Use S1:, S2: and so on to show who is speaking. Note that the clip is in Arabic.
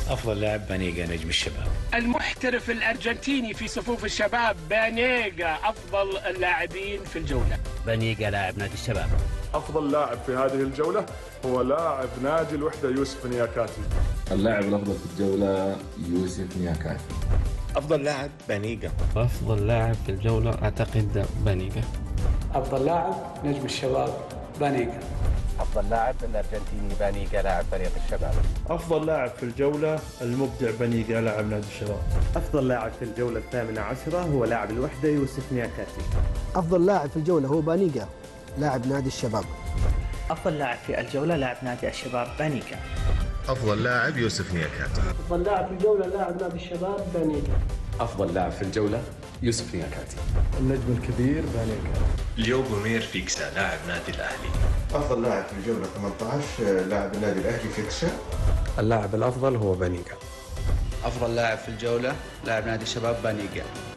S1: أفضل لاعب بانيجا نجم الشباب.
S2: المحترف الأرجنتيني في صفوف الشباب بانيجا أفضل اللاعبين في الجولة.
S3: بانيجا لاعب نادي الشباب.
S4: أفضل لاعب في هذه الجولة هو لاعب نادي الوحدة يوسف نياكاتي.
S5: اللاعب الأفضل في الجولة يوسف نياكاتي.
S6: أفضل لاعب بانيجا.
S7: أفضل لاعب في الجولة أعتقد بانيجا.
S8: أفضل لاعب نجم الشباب بانيجا.
S3: أفضل لاعب الأرجنتيني بانيجا لاعب فريق الشباب.
S9: أفضل لاعب في الجولة المبدع بانيجا لاعب نادي الشباب.
S10: أفضل لاعب في الجولة 18 هو لاعب الوحدة يوسف نياكاتي.
S11: أفضل لاعب في الجولة هو بانيجا لاعب نادي الشباب.
S12: أفضل لاعب في الجولة لاعب نادي الشباب بانيجا.
S13: أفضل لاعب يوسف نياكاتي.
S14: أفضل لاعب في الجولة لاعب نادي الشباب بانيجا.
S15: أفضل لاعب في الجولة يوسف نياكاتي.
S16: النجم الكبير بانيجا.
S17: ليوبومير فيكسا لاعب نادي الأهلي.
S18: أفضل لاعب في الجولة 18 لاعب النادي الأهلي فيكسا.
S10: اللاعب الأفضل هو بانيجا.
S19: أفضل لاعب في الجولة لاعب نادي الشباب بانيجا.